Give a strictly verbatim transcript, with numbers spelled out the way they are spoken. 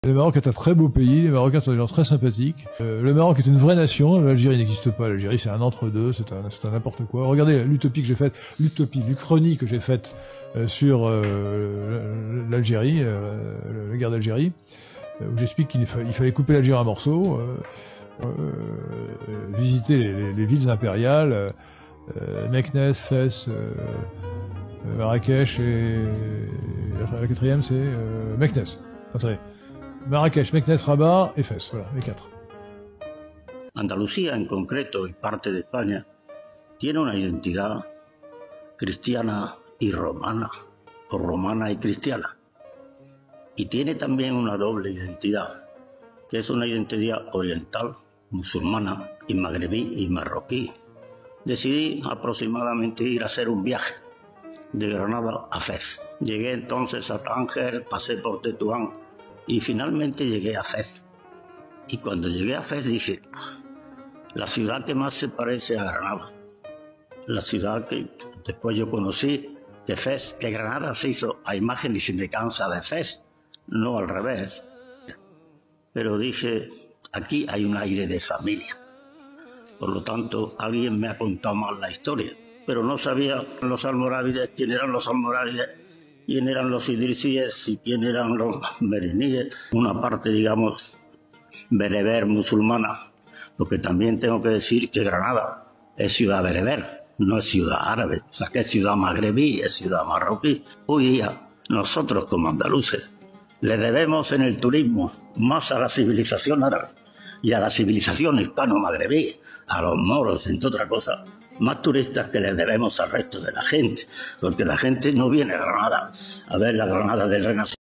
Le Maroc est un très beau pays, les Marocains sont des gens très sympathiques. Euh, le Maroc est une vraie nation, l'Algérie n'existe pas, l'Algérie c'est un entre-deux, c'est un, c'est un n'importe quoi. Regardez l'utopie que j'ai faite, l'utopie, l'Uchronie que j'ai faite euh, sur euh, l'Algérie, euh, la guerre d'Algérie, euh, où j'explique qu'il fa il fallait couper l'Algérie en morceaux, euh, euh, visiter les, les, les villes impériales, euh, Meknès, Fès, euh, Marrakech et la quatrième c'est euh, Meknès. Attendez. Marrakech, Meknès, Rabat et Fès, voilà, les quatre. Andalucía en concreto y parte de España tiene una identidad cristiana y romana, o romana y cristiana. Y tiene también una doble identidad, que es una identidad oriental, musulmana y magrebí y marroquí. Decidí aproximadamente ir a hacer un viaje de Granada a Fez. Llegué entonces a Tánger, pasé por Tetuán, y finalmente llegué a Fez. Y cuando llegué a Fez dije, la ciudad que más se parece a Granada. La ciudad que después yo conocí, que Fez, que Granada se hizo a imagen y semejanza de Fez, no al revés. Pero dije, aquí hay un aire de familia. Por lo tanto, alguien me ha contado mal la historia. Pero no sabía los almorávides, quién eran los almorávides, quién eran los idrisíes y quién eran los meriníes, una parte, digamos, bereber musulmana, porque también tengo que decir que Granada es ciudad bereber, no es ciudad árabe, o sea que es ciudad magrebí, es ciudad marroquí. Hoy día, nosotros como andaluces, le debemos en el turismo más a la civilización árabe y a la civilización hispano-magrebí, a los moros, entre otras cosas, más turistas que les debemos al resto de la gente, porque la gente no viene a Granada a ver la Granada del Renacimiento.